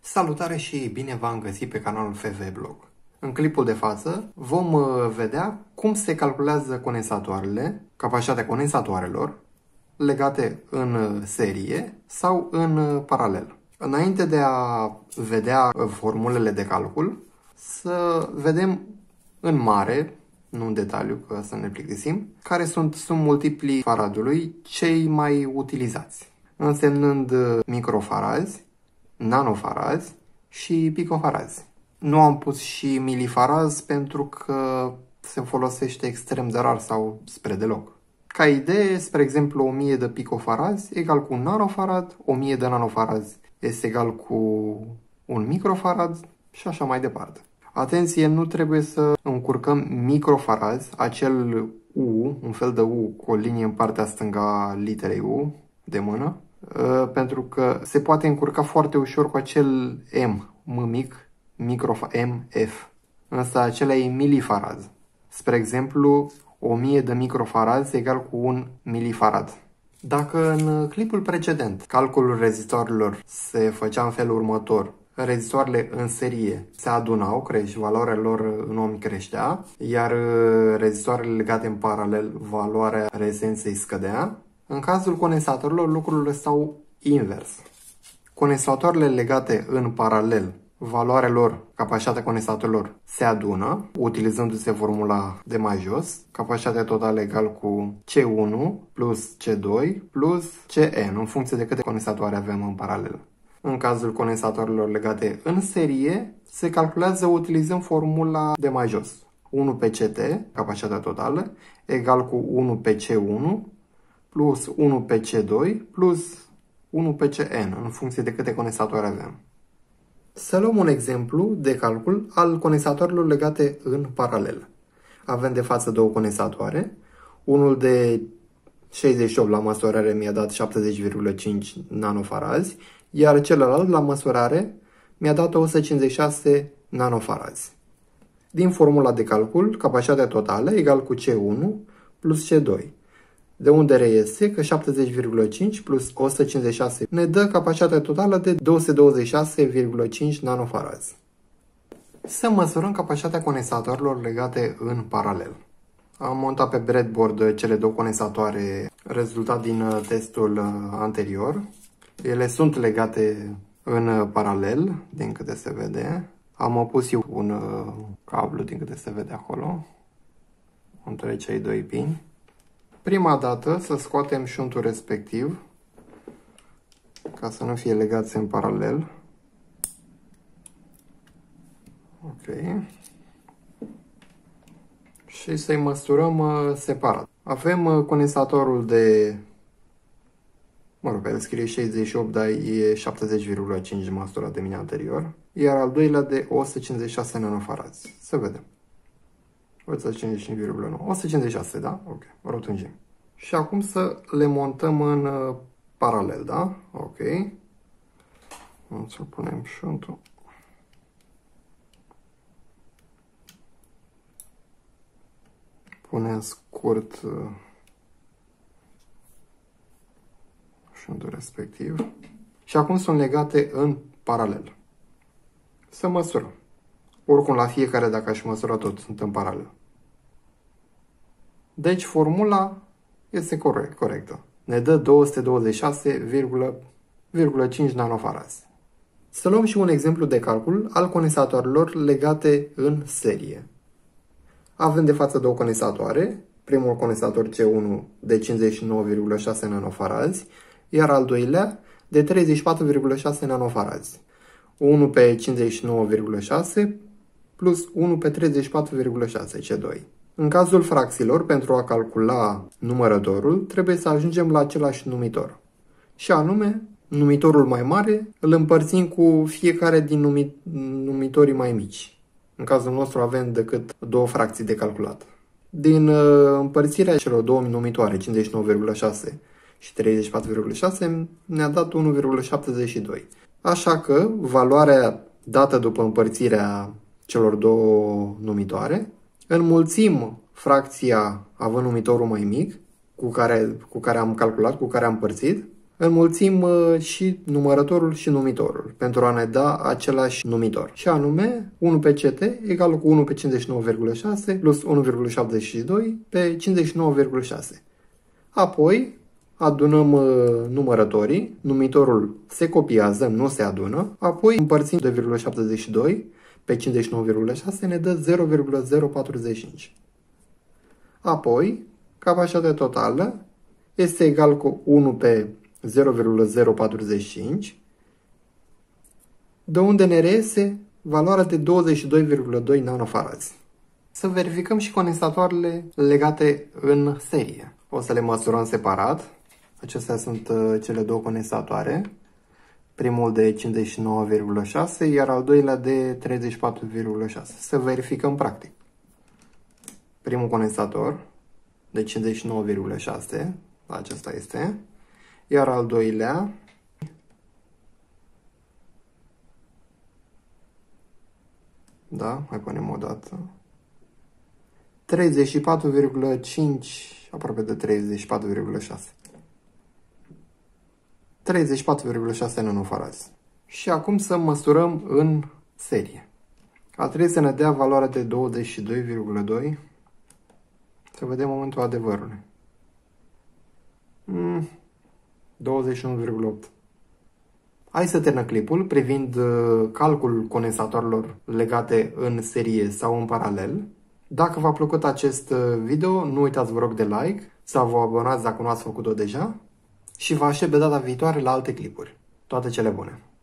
Salutare și bine v-am găsit pe canalul FV Blog. În clipul de față vom vedea cum se calculează condensatoarele, capacitatea condensatoarelor legate în serie sau în paralel. Înainte de a vedea formulele de calcul, să vedem în mare, nu în detaliu, că să ne plictisim, care sunt multiplii faradului cei mai utilizați, însemnând microfarazi, nanofarazi și picofarazi. Nu am pus și milifarazi pentru că se folosește extrem de rar sau spre deloc. Ca idee, spre exemplu, 1000 de picofarazi egal cu un nanofarad, 1000 de nanofarazi este egal cu un microfarad și așa mai departe. Atenție, nu trebuie să încurcăm microfarazi, acel U, un fel de U cu o linie în partea stângă a literei U de mână, pentru că se poate încurca foarte ușor cu acel M mic, MF. Însă acela e milifarad. Spre exemplu, 1000 de microfarazi egal cu 1 milifarad. Dacă în clipul precedent calculul rezistoarelor se făcea în felul următor, rezistoarele în serie se adunau, și valoarea lor în ohm creștea, iar rezistoarele legate în paralel, valoarea rezistenței scădea. În cazul condensatorilor, lucrurile stau invers. Condensatoarele legate în paralel, valoarea lor, capacitatea condensatorilor, se adună, utilizându-se formula de mai jos, capacitatea totală egal cu C1 plus C2 plus Cn, în funcție de câte condensatoare avem în paralel. În cazul condensatoarelor legate în serie, se calculează utilizând formula de mai jos. 1 pe CT, capacitatea totală, egal cu 1 pe C1 plus 1 pe C2 plus 1 pe Cn, în funcție de câte condensatoare avem. Să luăm un exemplu de calcul al condensatoarelor legate în paralel. Avem de față două condensatoare. Unul de 68 la măsurare mi-a dat 70,5 nanofarazi, iar celălalt la măsurare mi-a dat 156 nanofarazi. Din formula de calcul, capacitatea totală egal cu C1 plus C2. De unde reiese că 70,5 plus 156 ne dă capacitatea totală de 226,5 nanofarazi. Să măsurăm capacitatea condensatoarelor legate în paralel. Am montat pe breadboard cele două condensatoare rezultat din testul anterior. Ele sunt legate în paralel, din câte se vede. Am pus eu un cablu, din câte se vede acolo, între cei doi pini. Prima dată să scoatem șuntul respectiv, ca să nu fie legați în paralel. Ok. Și să-i măsurăm separat. Avem condensatorul de, pe el scrie 68, dar e 70,5 măsurat de mine anterior. Iar al doilea de 156 nanofarazi. Să vedem. 155,9. 156, da? Ok. Rotunjim. Și acum să le montăm în paralel, da? Ok. Să punem șuntul. Punem scurt șuntul respectiv. Și acum sunt legate în paralel. Să măsurăm. Oricum, la fiecare, dacă aș măsura tot, sunt în paralel. Deci, formula este corectă. Ne dă 226,5 nanofarazi. Să luăm și un exemplu de calcul al condensatoarelor legate în serie. Avem de față două condensatoare. Primul condensator C1 de 59,6 nanofarazi, iar al doilea de 34,6 nanofarazi. 1 pe 59,6 plus 1 pe 34,6, C2. În cazul fracțiilor, pentru a calcula numărătorul, trebuie să ajungem la același numitor. Și anume, numitorul mai mare îl împărțim cu fiecare din numitorii mai mici. În cazul nostru avem decât două fracții de calculat. Din împărțirea celor două numitoare, 59,6 și 34,6, ne-a dat 1,72. Așa că valoarea dată după împărțirea celor două numitoare, înmulțim fracția având numitorul mai mic, cu care am calculat, cu care am împărțit, Înmulțim și numărătorul și numitorul pentru a ne da același numitor. Și anume 1 pe CT egal cu 1 pe 59,6 plus 1,72 pe 59,6. Apoi adunăm numărătorii, numitorul se copiază, nu se adună, apoi împărțim 2,72 pe 59,6 ne dă 0,045. Apoi, capacitatea totală este egal cu 1 pe 0,045, de unde ne reiese valoarea de 22,2 nanofarads. Să verificăm și condensatoarele legate în serie. O să le măsurăm separat. Acestea sunt cele două condensatoare. Primul de 59,6, iar al doilea de 34,6. Să verificăm practic. Primul condensator de 59,6, acesta este, iar al doilea mai punem o dată. 34,5, aproape de 34,6. 34,6 nanofarads. Și acum să măsurăm în serie. A trebui să ne dea valoarea de 22,2. Să vedem momentul adevărului. 21,8. Hai să terminăm clipul privind calculul condensatorilor legate în serie sau în paralel. Dacă v-a plăcut acest video, nu uitați, vă rog, de like sau vă abonați dacă nu ați făcut-o deja și vă aștept de data viitoare la alte clipuri. Toate cele bune!